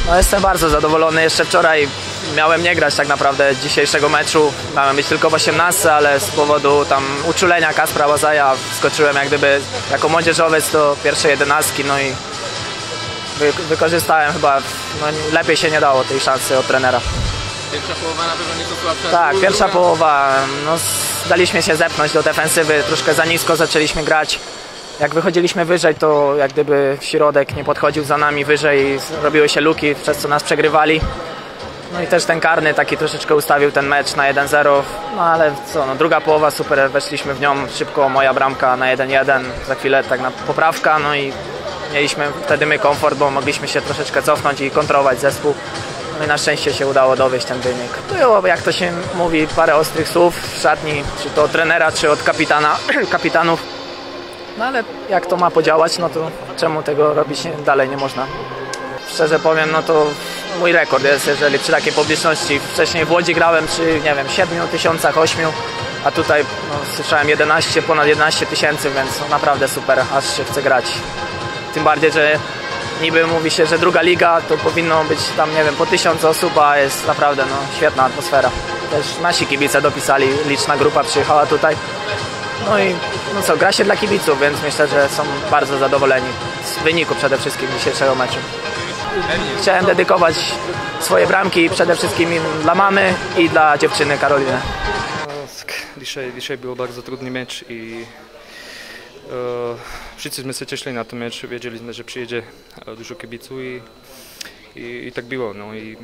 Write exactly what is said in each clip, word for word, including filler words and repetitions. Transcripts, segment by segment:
No jestem bardzo zadowolony. Jeszcze wczoraj miałem nie grać tak naprawdę dzisiejszego meczu. Miałem być tylko w osiemnastce, ale z powodu tam uczulenia Kaspra Łazaja wskoczyłem jak gdyby jako młodzieżowiec do pierwszej jedenastki. No i wy, wykorzystałem chyba, no lepiej się nie dało tej szansy od trenera. Pierwsza połowa na pewno nieco słabsza. Tak, pierwsza połowa, no daliśmy się zepchnąć do defensywy, troszkę za nisko zaczęliśmy grać. Jak wychodziliśmy wyżej, to jak gdyby środek nie podchodził za nami wyżej, robiły się luki, przez co nas przegrywali. No i też ten karny taki troszeczkę ustawił ten mecz na jeden zero, no ale co, no druga połowa super, weszliśmy w nią szybko, moja bramka na jeden jeden, za chwilę tak na poprawka, no i mieliśmy wtedy my komfort, bo mogliśmy się troszeczkę cofnąć i kontrolować zespół. No i na szczęście się udało dowieść ten wynik. Było, jak to się mówi, parę ostrych słów w szatni, czy to od trenera, czy od kapitana, kapitanów. No ale jak to ma podziałać, no to czemu tego robić dalej nie można? Szczerze powiem, no to mój rekord jest, jeżeli przy takiej publiczności. Wcześniej w Łodzi grałem przy, nie wiem, siedmiu tysiącach, ośmiu, a tutaj no, słyszałem jedenaście, ponad jedenaście tysięcy, więc no, naprawdę super, aż się chce grać. Tym bardziej, że niby mówi się, że druga liga to powinno być tam, nie wiem, po tysiąc osób, a jest naprawdę no, świetna atmosfera. Też nasi kibice dopisali, liczna grupa przyjechała tutaj. No i no co, gra się dla kibiców, więc myślę, że są bardzo zadowoleni z wyniku przede wszystkim dzisiejszego meczu. Chciałem dedykować swoje bramki przede wszystkim dla mamy i dla dziewczyny Karoliny. Dzisiaj, dzisiaj był bardzo trudny mecz i e, wszyscy się cieszyli na ten mecz, wiedzieliśmy, że przyjedzie dużo kibiców i, i, i tak było. No i,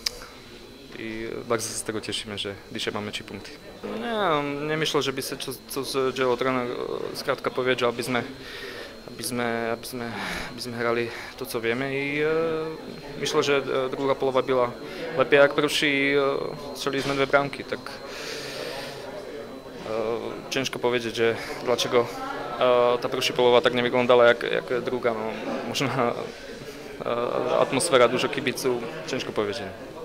i bardzo się z tego cieszymy, że dzisiaj mamy trzy punkty. Nie, nie myślę, żeby się coś, coś działo. Trener skrátka powiedział, abyśmy, abyśmy, abyśmy, abyśmy hrali to, co wiemy i e, myślę, że druga połowa była lepiej jak pierwszy i e, strzeliliśmy dwie bramki, tak e, ciężko powiedzieć, że dlaczego e, ta pierwsza połowa tak nie wyglądała jak, jak druga. No, można e, atmosfera, dużo kibiców, ciężko powiedzieć.